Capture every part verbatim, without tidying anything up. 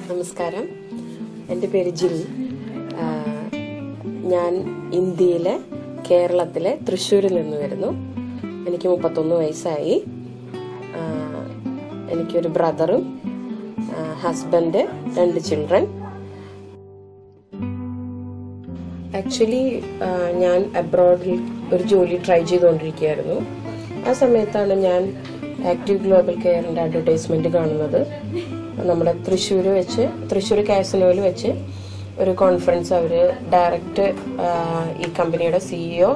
നമസ്കാരം, എൻ്റെ പേര് ജിനി. ഞാൻ ഇന്ത്യയിലെ കേരളത്തിലെ തൃശ്ശൂരിൽ നിന്ന് വരുന്നു. എനിക്ക് മുപ്പത്തൊന്ന് വയസ്സായി. എനിക്കൊരു ബ്രദറും ഹസ്ബൻഡ്, രണ്ട് ചിൽഡ്രൻ. ആക്ച്വലി ഞാൻ അബ്രോഡിൽ ഒരു ജോലി ട്രൈ ചെയ്തുകൊണ്ടിരിക്കുകയായിരുന്നു. ആ സമയത്താണ് ഞാൻ ആക്റ്റീവ് ഗ്ലോബൽ കെയറിൻ്റെ അഡ്വർടൈസ്മെൻറ്റ് കാണുന്നത്. നമ്മുടെ തൃശ്ശൂർ വെച്ച് തൃശ്ശൂർ കാസിനോയിൽ വെച്ച് ഒരു കോൺഫറൻസ് അവർ ഡയറക്റ്റ് ഈ കമ്പനിയുടെ സിഇഒ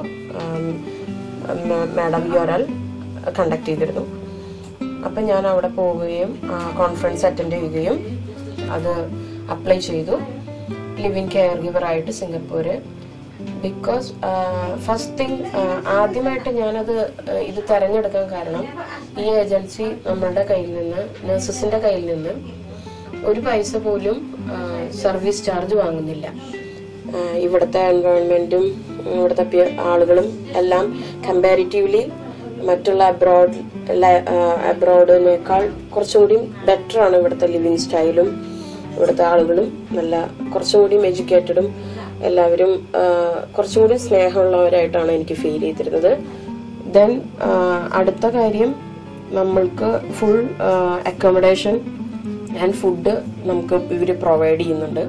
മാഡം യോരാൽ കണ്ടക്ട് ചെയ്തിരുന്നു. അപ്പം ഞാൻ അവിടെ പോവുകയും കോൺഫറൻസ് അറ്റൻഡ് ചെയ്യുകയും അത് അപ്ലൈ ചെയ്തു. ലിവിങ് കെയർ ഗിവർ ആയിട്ട് സിംഗപ്പൂര്. ബിക്കോസ് ഫസ്റ്റ് തിങ് ആദ്യമായിട്ട് ഞാനത് ഇത് തിരഞ്ഞെടുക്കാൻ കാരണം, ഈ ഏജൻസി നമ്മളുടെ കയ്യിൽ നിന്ന്, നഴ്സസിന്റെ കയ്യിൽ നിന്ന് ഒരു പൈസ പോലും സർവീസ് ചാർജ് വാങ്ങുന്നില്ല. ഇവിടുത്തെ എൻവയോൺമെന്റും ഇവിടുത്തെ ആളുകളും എല്ലാം കമ്പാരിറ്റീവ്ലി മറ്റുള്ള അബ്രോഡ് അബ്രോഡിനേക്കാൾ കുറച്ചും കൂടി ബെറ്റർ ആണ്. ഇവിടുത്തെ ലിവിങ് സ്റ്റൈലും ഇവിടുത്തെ ആളുകളും നല്ല കുറച്ചും കൂടി എഡ്യൂക്കേറ്റഡും എല്ലാവരും കുറച്ചും കൂടി സ്നേഹമുള്ളവരായിട്ടാണ് എനിക്ക് ഫീൽ ചെയ്തിരുന്നത്. ദെൻ അടുത്ത കാര്യം, നമ്മൾക്ക് ഫുൾ അക്കോമഡേഷൻ ആൻഡ് ഫുഡ് നമുക്ക് ഇവർ പ്രൊവൈഡ് ചെയ്യുന്നുണ്ട്.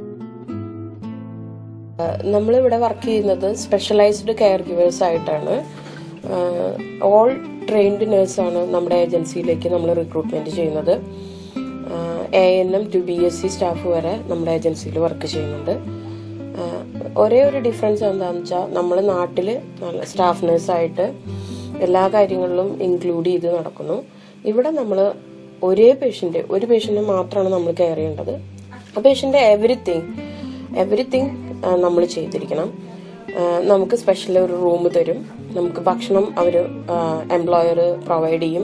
നമ്മളിവിടെ വർക്ക് ചെയ്യുന്നത് സ്പെഷ്യലൈസ്ഡ് കെയർ ഗിവേഴ്സ് ആയിട്ടാണ്. ഓൾ ട്രെയിൻഡ് നേഴ്സാണ് നമ്മുടെ ഏജൻസിയിലേക്ക് നമ്മൾ റിക്രൂട്ട്മെന്റ് ചെയ്യുന്നത്. A N M to B S C staff വരെ നമ്മുടെ ഏജൻസിയിൽ വർക്ക് ചെയ്യുന്നുണ്ട്. ഒരേ ഒരു ഡിഫറൻസ് എന്താണെന്ന് വെച്ചാൽ, നമ്മൾ നാട്ടിൽ നല്ല സ്റ്റാഫ് നേഴ്സായിട്ട് എല്ലാ കാര്യങ്ങളിലും ഇൻക്ലൂഡ് ചെയ്ത് നടക്കുന്നു. ഇവിടെ നമ്മൾ ഒരേ പേഷ്യന്റ് ഒരു പേഷ്യന്റ് മാത്രമാണ് നമ്മൾ കെയർ ചെയ്യേണ്ടത്. ആ പേഷ്യന്റ് എവറിത്തിങ് എവറിത്തിങ് നമ്മൾ ചെയ്തിരിക്കണം. നമുക്ക് സ്പെഷ്യൽ ഒരു റൂം തരും. നമുക്ക് ഭക്ഷണം അവർ എംപ്ലോയർ പ്രൊവൈഡ് ചെയ്യും.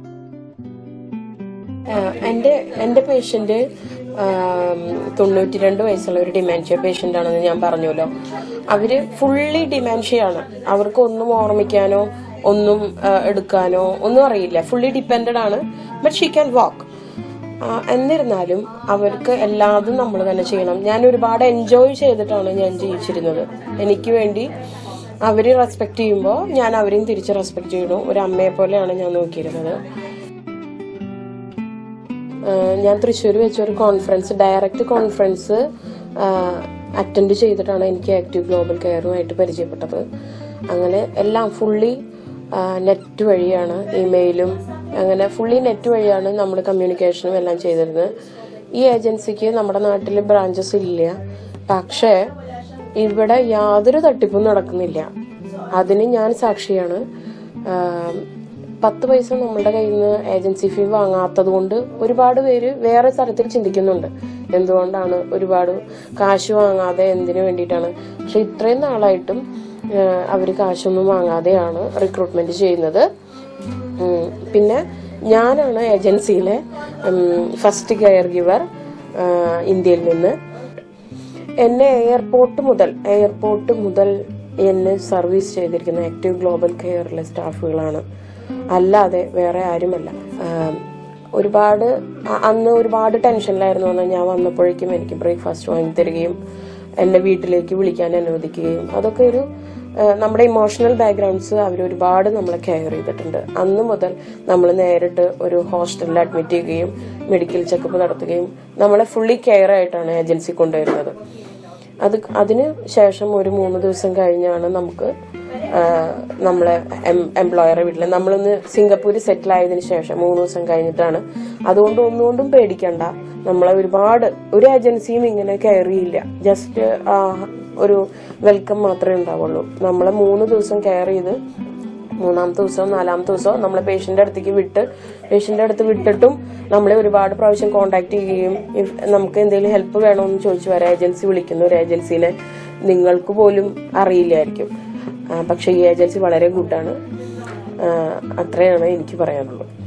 എൻ്റെ എൻ്റെ പേഷ്യന്റ് തൊണ്ണൂറ്റി രണ്ട് വയസ്സുള്ള ഒരു ഡിമാൻഷ്യ പേഷ്യന്റ് ആണെന്ന് ഞാൻ പറഞ്ഞല്ലോ. അവര് ഫുള്ളി ഡിമാൻഷ്യയാണ്. അവർക്ക് ഒന്നും ഓർമ്മിക്കാനോ ഒന്നും എടുക്കാനോ ഒന്നും അറിയില്ല. ഫുള്ളി ഡിപ്പെൻഡഡ് ആണ്. But she can walk. എന്നിരുന്നാലും അവർക്ക് എല്ലാതും നമ്മൾ തന്നെ ചെയ്യണം. ഞാൻ ഒരുപാട് എൻജോയ് ചെയ്തിട്ടാണ് ഞാൻ ജീവിച്ചിരുന്നത്. എനിക്ക് വേണ്ടി അവര് റെസ്പെക്ട് ചെയ്യുമ്പോൾ ഞാൻ അവരെയും തിരിച്ച് റെസ്പെക്ട് ചെയ്യണം. ഒരു അമ്മയെ പോലെയാണ് ഞാൻ നോക്കിയിരുന്നത്. ഞാൻ തൃശ്ശൂർ വെച്ചൊരു കോൺഫറൻസ്, ഡയറക്റ്റ് കോൺഫറൻസ് അറ്റൻഡ് ചെയ്തിട്ടാണ് എനിക്ക് ആക്റ്റീവ് ഗ്ലോബൽ കെയറുമായിട്ട് പരിചയപ്പെട്ടത്. അങ്ങനെ എല്ലാം ഫുള്ളി നെറ്റ് വഴിയാണ്, ഇമെയിലും അങ്ങനെ ഫുള്ളി നെറ്റ് വഴിയാണ് നമ്മൾ കമ്മ്യൂണിക്കേഷനും എല്ലാം ചെയ്തിരുന്നത്. ഈ ഏജൻസിക്ക് നമ്മുടെ നാട്ടിൽ ബ്രാഞ്ചസ് ഇല്ല. പക്ഷേ ഇവിടെ യാതൊരു തട്ടിപ്പും നടക്കുന്നില്ല. അതിന് ഞാൻ സാക്ഷിയാണ്. പത്ത് പൈസ നമ്മളുടെ കയ്യിൽ നിന്ന് ഏജൻസി ഫീ വാങ്ങാത്തത് കൊണ്ട് ഒരുപാട് പേര് വേറെ തരത്തിൽ ചിന്തിക്കുന്നുണ്ട്. എന്തുകൊണ്ടാണ് ഒരുപാട് കാശ് വാങ്ങാതെ, എന്തിനു വേണ്ടിയിട്ടാണ്? പക്ഷെ ഇത്രയും നാളായിട്ടും അവര് കാശൊന്നും വാങ്ങാതെയാണ് റിക്രൂട്ട്മെന്റ് ചെയ്യുന്നത്. പിന്നെ ഞാനാണ് ഏജൻസിയിലെ ഫസ്റ്റ് കെയർ ഗിവർ ഇന്ത്യയിൽ നിന്ന്. എന്നെ എയർപോർട്ട് മുതൽ എയർപോർട്ട് മുതൽ എന്നെ സർവീസ് ചെയ്തിരിക്കുന്ന ആക്റ്റീവ് ഗ്ലോബൽ കെയറിലെ സ്റ്റാഫുകളാണ്, അല്ലാതെ വേറെ ആരുമല്ല. ഒരുപാട് അന്ന് ഒരുപാട് ടെൻഷനിലായിരുന്നു. എന്നാൽ ഞാൻ വന്നപ്പോഴേക്കും എനിക്ക് ബ്രേക്ക്ഫാസ്റ്റ് വാങ്ങി തരികയും എന്നെ വീട്ടിലേക്ക് വിളിക്കാൻ അനുവദിക്കുകയും, അതൊക്കെ ഒരു നമ്മുടെ ഇമോഷണൽ ബാക്ക്ഗ്രൗണ്ട്സ് അവർ ഒരുപാട് നമ്മളെ കെയർ ചെയ്തിട്ടുണ്ട്. അന്ന് മുതൽ നമ്മൾ നേരിട്ട് ഒരു ഹോസ്റ്റലിൽ അഡ്മിറ്റ് ചെയ്യുകയും മെഡിക്കൽ ചെക്കപ്പ് നടത്തുകയും നമ്മളെ ഫുള്ളി കെയർ ആയിട്ടാണ് ഏജൻസി കൊണ്ടുവരുന്നത്. അത് അതിന് ശേഷം ഒരു മൂന്ന് ദിവസം കഴിഞ്ഞാണ് നമുക്ക് നമ്മളെ എംപ്ലോയറെ വീട്ടിൽ, നമ്മളൊന്ന് സിംഗപ്പൂര് സെറ്റിൽ ആയതിനു ശേഷം മൂന്ന് ദിവസം കഴിഞ്ഞിട്ടാണ്. അതുകൊണ്ട് ഒന്നുകൊണ്ടും പേടിക്കണ്ട. നമ്മളെ ഒരുപാട് ഒരു ഏജൻസിയും ഇങ്ങനെ കെയർ ചെയ്യില്ല. ജസ്റ്റ് ഒരു വെൽക്കം മാത്രമേ ഉണ്ടാവുള്ളൂ. നമ്മളെ മൂന്ന് ദിവസം കെയർ ചെയ്ത് മൂന്നാമത്തെ ദിവസവും നാലാമത്തെ ദിവസവും നമ്മളെ പേഷ്യന്റെ അടുത്തേക്ക് വിട്ട് പേഷ്യന്റെ അടുത്ത് വിട്ടിട്ടും നമ്മളെ ഒരുപാട് പ്രാവശ്യം കോണ്ടാക്ട് ചെയ്യുകയും നമുക്ക് എന്തെങ്കിലും ഹെൽപ്പ് വേണമെന്ന് ചോദിച്ചു വരാം. ഏജൻസി വിളിക്കുന്ന ഒരു ഏജൻസിനെ നിങ്ങൾക്ക് പോലും അറിയില്ലായിരിക്കും. പക്ഷെ ഈ ഏജൻസി വളരെ ഗുഡാണ്. അത്രയാണ് എനിക്ക് പറയാനുള്ളത്.